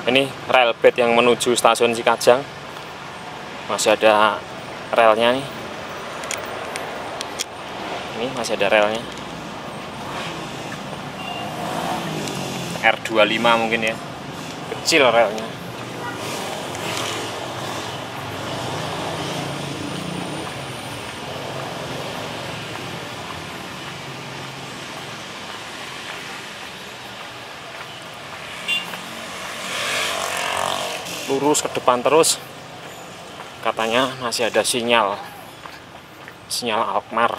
Ini rel bed yang menuju stasiun Cikajang. Masih ada relnya nih. Ini masih ada relnya. R25 mungkin ya. Kecil relnya. Lurus ke depan terus, katanya masih ada sinyal Alkmaar.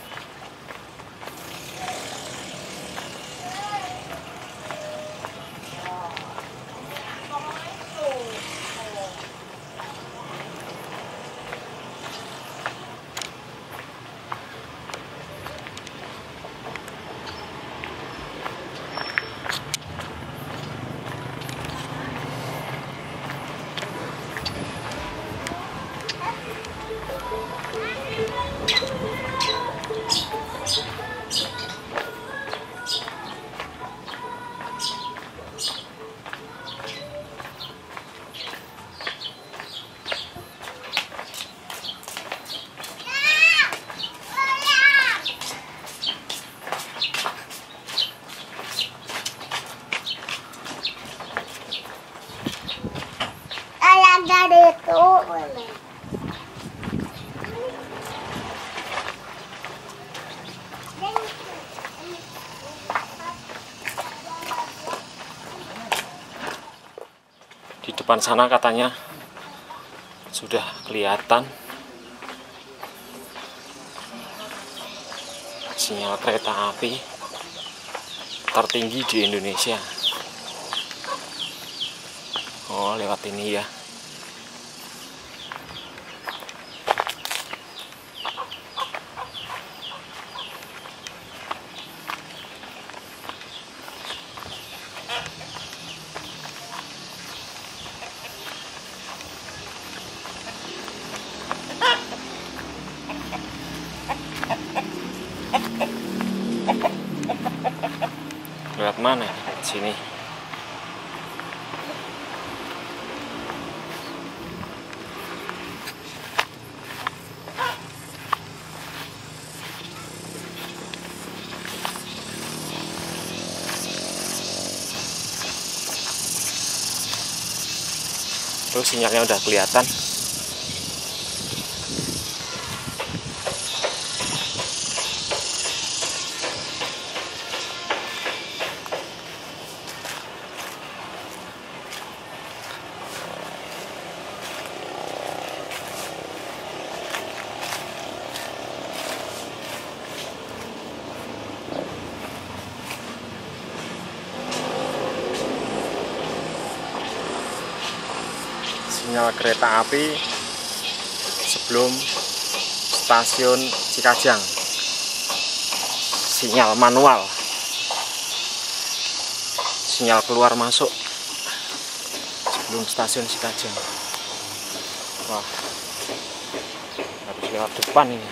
Di depan sana katanya sudah kelihatan sinyal kereta api tertinggi di Indonesia. Oh, lewat ini ya. Lewat mana? Sini. Terus sinyalnya udah kelihatan. Sinyal kereta api sebelum stasiun Cikajang, sinyal manual, sinyal keluar masuk sebelum stasiun Cikajang. Wah, harus lewat depan ini.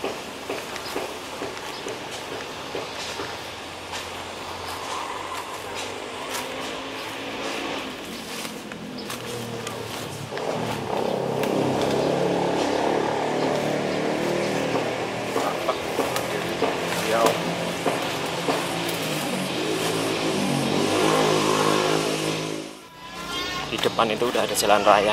Di depan itu udah ada jalan raya.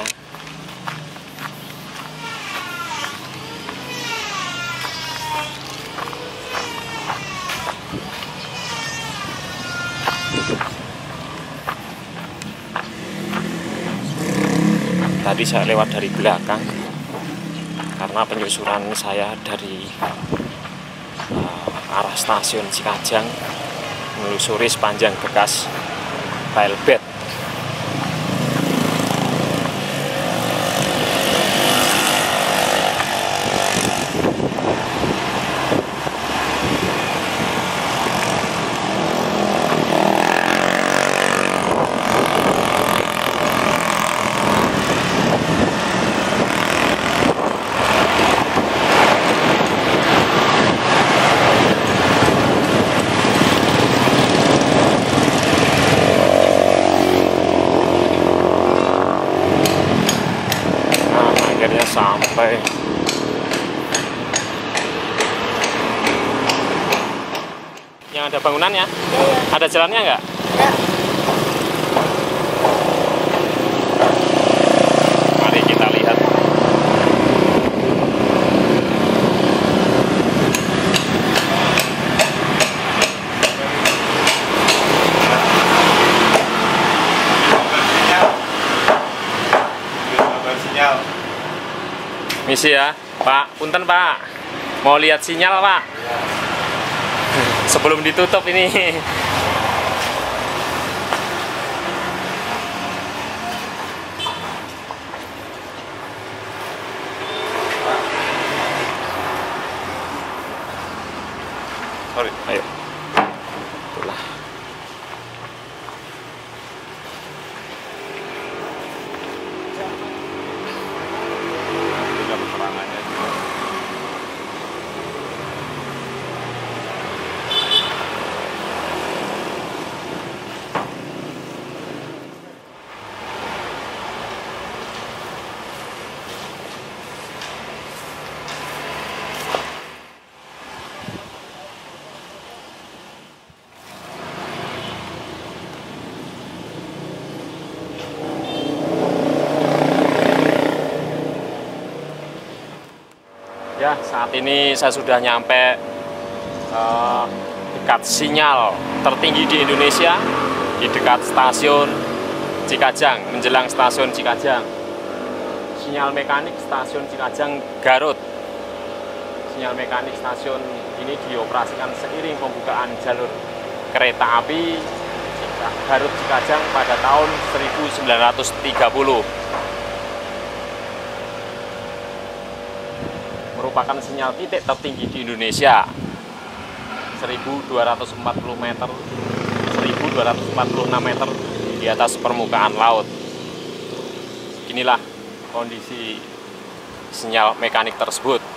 Tadi saya lewat dari belakang karena penyusuran saya dari arah stasiun Cikajang menelusuri sepanjang bekas rel bed. sampai. Yang ada bangunannya? Iya. Ada jalannya nggak? Ya. Mari kita lihat. Misi ya, Pak. Punten Pak. Mau lihat sinyal Pak? Sebelum ditutup ini. Sorry, ayo. Itulah. Ya, saat ini saya sudah nyampe dekat sinyal tertinggi di Indonesia, di dekat stasiun Cikajang, menjelang stasiun Cikajang. Sinyal mekanik stasiun Cikajang Garut. Sinyal mekanik stasiun ini dioperasikan seiring pembukaan jalur kereta api Garut Cikajang pada tahun 1930. Merupakan sinyal titik tertinggi di Indonesia, 1240 meter, 1246 meter di atas permukaan laut. Inilah kondisi sinyal mekanik tersebut.